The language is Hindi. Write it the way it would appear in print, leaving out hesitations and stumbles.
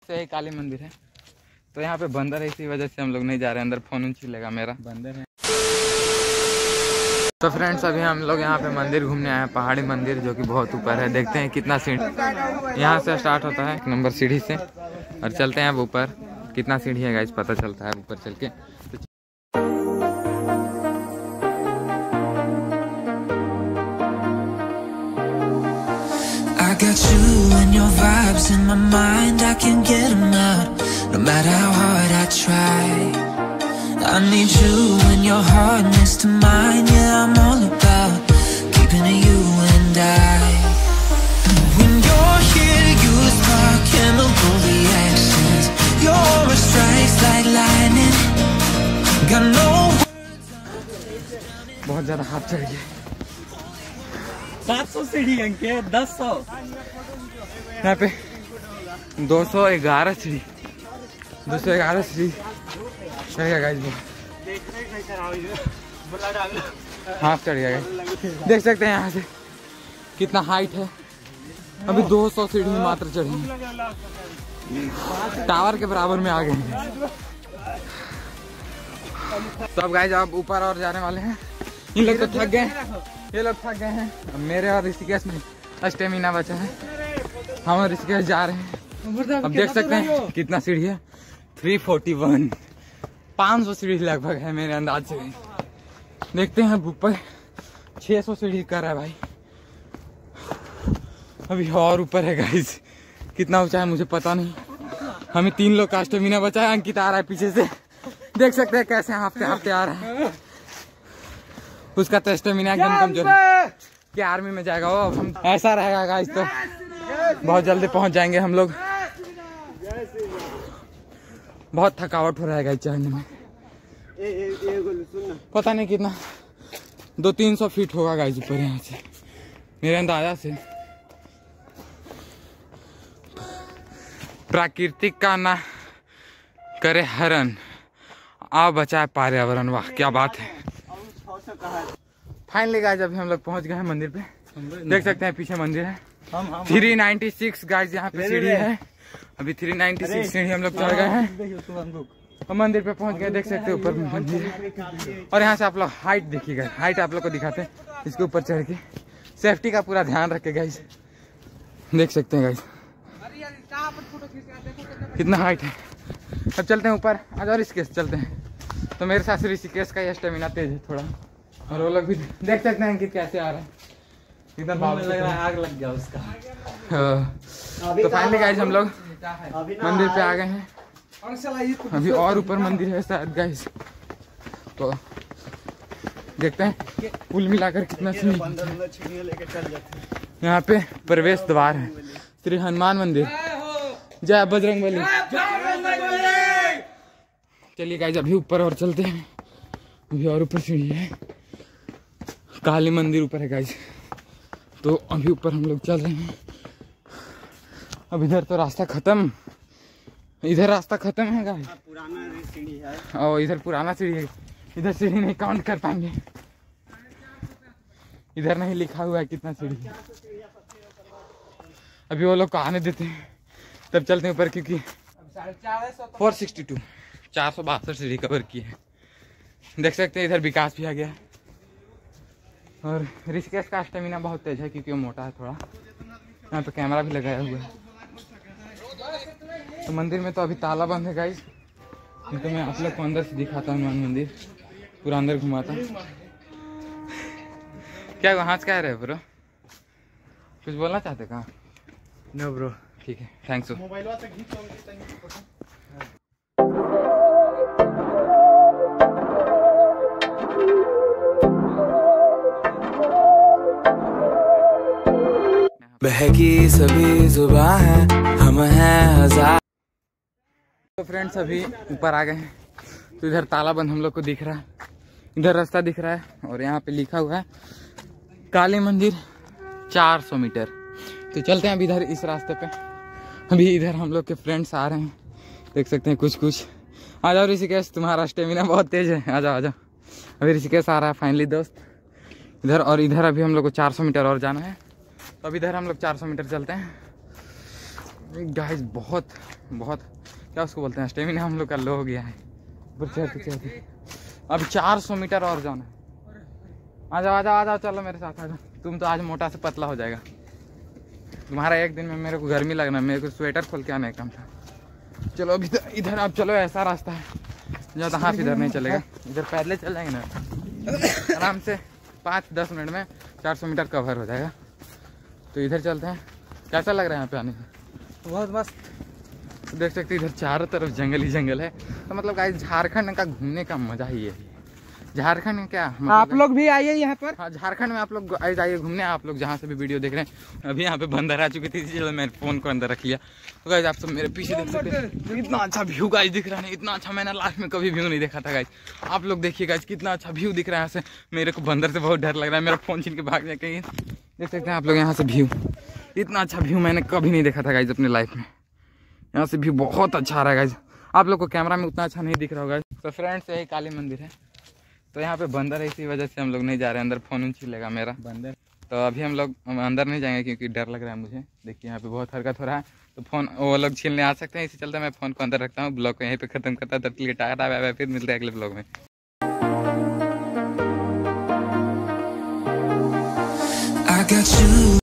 से ही काली मंदिर है। तो यहाँ पे बंदर है, इसी वजह से हम लोग नहीं जा रहे अंदर, फोन छिलेगा मेरा। बंदर है। तो फ्रेंड्स अभी हम लोग यहाँ पे मंदिर घूमने आए हैं, पहाड़ी मंदिर जो कि बहुत ऊपर है। देखते हैं कितना सीढ़ी यहाँ से स्टार्ट होता है, 1 नंबर सीढ़ी से, और चलते हैं अब ऊपर। कितना सीढ़ी है गाइस पता चलता है ऊपर चल के। I got you and your vibes in my mind, I can't get them out, no matter how hard I try. I need you and your hardness to mine, yeah, I'm all about keeping it you and I. When you're here, you spark chemical reactions, your aura strikes like lightning, got no words. बहुत ज़्यादा हाथ चढ़ गया। 700 सीढ़ी अंके 1000 यहाँ पे 211 सीढ़ी 211 सीढ़ी चढ़ गाइस। हाथ चढ़ गया गाइस, देख सकते हैं यहाँ से कितना हाइट है। अभी 200 सीढ़ी मात्र चढ़ी, टावर के बराबर में आ गए हैं। तो अब गाइस आप ऊपर और जाने वाले हैं। इन लोग तो थक गए, ये लोग थक गए हैं। अब मेरे और ऋषिकेश में स्टेमिना बचा है, हम ऋषिकेश जा रहे हैं। अब देख सकते हैं कितना सीढ़ी है, 341 500 सीढ़ी लगभग है मेरे अंदाज से। देखते हैं ऊपर 600 सीढ़ी कर रहा है भाई, अभी और ऊपर है गाइस। कितना ऊंचा है मुझे पता नहीं। हमें 3 लोग का स्टेमिना बचा है। अंकित आ रहा है पीछे से, देख सकते हैं कैसे हाफते हाफते आ रहा है। उसका तो स्टेमिना एकदम कमजोर है कि आर्मी में जाएगा वो। अब हम ऐसा रहेगा गाइस तो बहुत जल्दी पहुंच जाएंगे हम लोग। बहुत थकावट हो रहा है गाइस चढ़ने में। पता नहीं कितना 200-300 फीट होगा गाइस ऊपर यहाँ से मेरे अंदाजा से। प्राकृतिक का ना करे हरण, आ बचाए पर्यावरण। वाह क्या बात है। फाइनली गाइस अभी हम लोग पहुंच गए हैं मंदिर पे। देख सकते हैं पीछे मंदिर है। 396 गाइस यहाँ पे सीढ़ी है। अभी 396 सीढ़ी हम लोग चढ़ गए हैं और मंदिर पे पहुंच गए। देख सकते हैं ऊपर मंदिर है। और यहाँ से आप लोग हाइट देखिएगा, हाइट आप लोग को दिखाते हैं। इसके ऊपर चढ़ के सेफ्टी का पूरा ध्यान रखे गाइस। देख सकते हैं गाइस कितना हाइट है। अब चलते हैं ऊपर, आज और ऋषिकेश चलते हैं। तो मेरे साथ ऋषिकेश का यह स्टेमिना तेज है थोड़ा, और वो लोग भी देख सकते हैं कि कैसे आ रहा है। एकदम लग रहा है आग लग गया उसका। तो फाइनली गाइस हम लोग मंदिर पे आ गए हैं। अभी और ऊपर मंदिर है शायद गाइस, तो देखते हैं कुल मिलाकर कितना सीढ़ी। यहाँ पे प्रवेश द्वार है, श्री हनुमान मंदिर। जय बजरंगबली। चलिए गाइस अभी ऊपर और चलते हैं। अभी और ऊपर सीढ़ी है, काली मंदिर ऊपर है गाइस। तो अभी ऊपर हम लोग चल रहे हैं। अब इधर तो रास्ता खत्म, इधर रास्ता खत्म है गाइस। पुराना सीढ़ी है और इधर पुराना सीढ़ी है, इधर सीढ़ी नहीं काउंट कर पाएंगे। इधर नहीं लिखा हुआ है कितना सीढ़ी है। अभी वो लोग को आने देते हैं तब चलते हैं ऊपर, क्योंकि 462 462 सीढ़ी कवर की है। देख सकते हैं इधर विकास भी आ गया। और ऋषिकेश का स्टेमिना बहुत तेज है क्योंकि वो मोटा है थोड़ा। यहाँ पे कैमरा भी लगाया हुआ है। तो मंदिर में तो अभी ताला बंद है गाइस, नहीं तो मैं आप लोग को अंदर से दिखाता हूँ हनुमान मंदिर, पूरा अंदर घुमाता। क्या वहाँ से कह रहे हो ब्रो, कुछ बोलना चाहते कहाँ? नो ब्रो, ठीक है, थैंक्स। बहकी सभी जुबां हैं, हम हैं हजार। तो फ्रेंड्स अभी ऊपर आ गए हैं। तो इधर ताला बंद हम लोग को दिख रहा है, इधर रास्ता दिख रहा है और यहाँ पे लिखा हुआ है काली मंदिर 400 मीटर। तो चलते हैं अभी इधर इस रास्ते पे। अभी इधर हम लोग के फ्रेंड्स आ रहे हैं, देख सकते हैं कुछ। आ जाओ ऋषिकेश, तुम्हारा स्टेमिना बहुत तेज है, आ जाओ आ जाओ। अभी ऋषिकेश आ रहा है फाइनली दोस्त इधर। और इधर अभी हम लोग को 400 मीटर और जाना है। तो अभी इधर हम लोग 400 मीटर चलते हैं। गाइस बहुत बहुत क्या उसको बोलते हैं, स्टेमिना हम लोग का लो हो गया है। चढ़ते अब 400 मीटर और जाना है। आ जाओ आ जाओ आ जाओ, चलो मेरे साथ आ जाओ। तुम तो आज मोटा से पतला हो जाएगा तुम्हारा। एक दिन में मेरे को गर्मी लगना, मेरे को स्वेटर खोल के आने का काम था। चलो अभी इधर आप चलो, ऐसा रास्ता है जहाँ तो हाथ इधर नहीं चलेगा, इधर पैदल चल जाएंगे ना आराम से 5-10 मिनट में 400 मीटर कवर हो जाएगा। तो इधर चलते हैं। कैसा लग रहा है यहाँ पे आने से? बहुत मस्त। तो देख सकते हैं इधर चारों तरफ जंगल ही जंगल है। तो मतलब गाइस झारखंड का घूमने का मजा ही है। झारखंड में क्या मतलब आप लोग भी आइए यहाँ पर। हाँ, झारखंड में आप लोग जाइए घूमने। आप लोग जहाँ से भी वीडियो देख रहे हैं, अभी यहाँ पे बंदर आ चुकी थी, चलो मैंने फोन को अंदर रख लिया। तो गाइस आप सब मेरे पीछे देख सकते हैं, इतना अच्छा व्यू गाइस दिख रहा है। इतना अच्छा मैंने लाइफ में कभी व्यू नहीं देखा था गाइस। आप लोग देखिए गाइस, कितना अच्छा व्यू दिख रहा है यहाँ से। मेरे को बंदर से बहुत डर लग रहा है, मेरा फोन छीन के भाग जाए कहीं। देख सकते हैं आप लोग यहाँ से व्यू, इतना अच्छा व्यू मैंने कभी नहीं देखा था गाइस अपनी लाइफ में। यहाँ से व्यू बहुत अच्छा आ रहा है गाइस। आप लोग को कैमरा में उतना अच्छा नहीं दिख रहा होगा। तो फ्रेंड्स यही काली मंदिर है। तो यहाँ पे बंदर है, इसी वजह से हम लोग नहीं जा रहे हैं अंदर, फोन छीलेगा मेरा बंदर। तो अभी हम लोग अंदर नहीं जाएंगे क्योंकि डर लग रहा है मुझे। देखिए यहाँ पे बहुत हरकत हो रहा है, तो फोन वो लोग छीनने आ सकते हैं। इसी चलते मैं फोन को अंदर रखता हूँ। ब्लॉग को यहीं पे खत्म करता है। तब तक टाटा, फिर मिलते हैं अगले ब्लॉग में। I got you.